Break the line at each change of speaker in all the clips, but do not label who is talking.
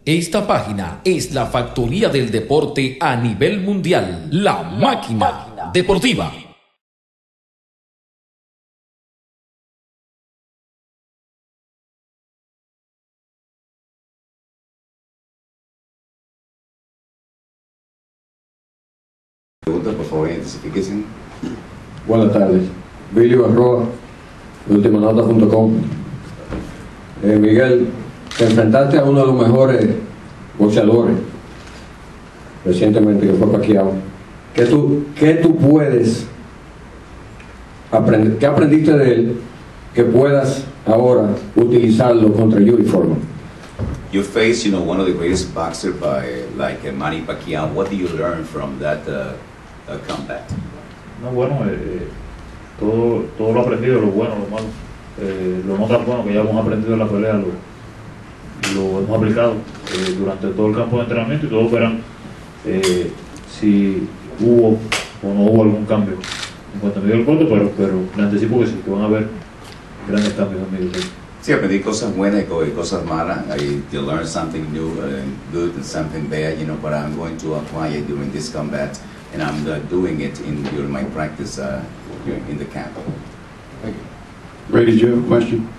Esta página es la factoría del deporte a nivel mundial. La Máquina Deportiva.
Preguntas, por favor, identifíquense.
Buenas tardes. Billy Barroa, ultimanota.com. Miguel, te enfrentaste a uno de los mejores boxeadores recientemente, que fue Pacquiao. ¿Qué tú puedes aprender? ¿Qué aprendiste de él que puedas ahora utilizarlo contra Yuri Foreman?
You face, one of the greatest boxers like Manny Pacquiao. What do you learn from that combat?
No, bueno, todo lo aprendido, lo bueno, lo malo, lo no tan bueno que ya hemos aprendido en la pelea, lo hemos aplicado durante todo el campo de entrenamiento, y todos verán si hubo o no hubo algún cambio en cuanto a medio del corte, pero le anticipo que sí, que van a haber grandes cambios en medio.
Sí, aprendí cosas buenas y cosas malas. You learn something new and good and something bad, but I'm going to apply it during this combat, and I'm doing it during my practice in the camp.
Thank you. Brady, do you have a question?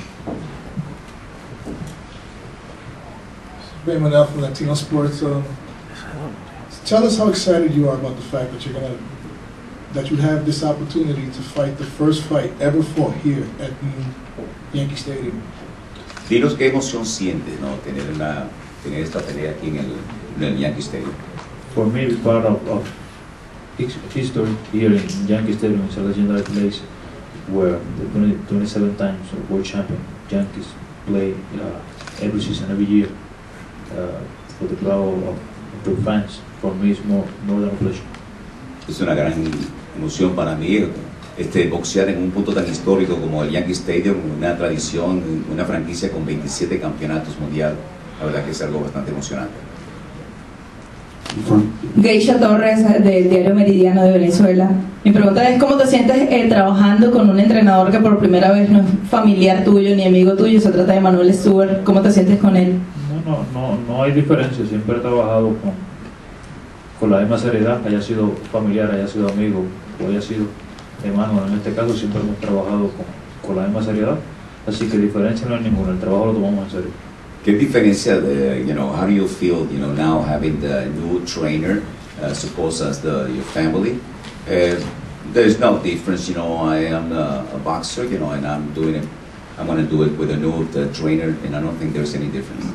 Ray Manel from Latino Sports. Tell us how excited you are about the fact that you have this opportunity to fight the first fight ever fought here at Yankee Stadium.
Dinos qué emoción sientes, ¿no? Tener esta pelea aquí en el Yankee Stadium.
For me, it's part of history here in Yankee Stadium. It's a legendary place where the 27 times world champion Yankees play every season, every year, for the crowd of the fans. For me, it's more than a pleasure.
Es una gran emoción para mí boxear en un punto tan histórico como el Yankee Stadium, una tradición, una franquicia con 27 campeonatos mundiales. La verdad que es algo bastante emocionante.
Geisha Torres, del diario Meridiano de Venezuela. Mi pregunta es: ¿cómo te sientes trabajando con un entrenador que por primera vez no es familiar tuyo ni amigo tuyo? Se trata de Manuel Stewart. ¿Cómo te sientes con él?
No hay diferencia. Siempre he trabajado con la misma seriedad, haya sido familiar, haya sido amigo o haya sido hermano. En este caso siempre hemos trabajado con la misma seriedad, así que diferencia no hay ninguna. El trabajo lo tomamos en serio.
¿Qué diferencia how do you feel, now having the new trainer, suppose as your family? There's no difference, I am a boxer, and I'm going to do it with a new trainer, and I don't think there's any difference.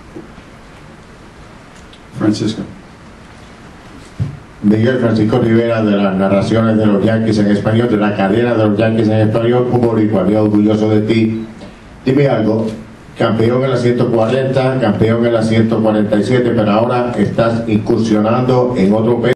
Francisco.
Miguel Francisco Rivera, de las narraciones de los Yankees en español, de la cadena de los Yankees en español, un boricua, bien orgulloso de ti. Dime algo, campeón en la 140, campeón en la 147, pero ahora estás incursionando en otro peso.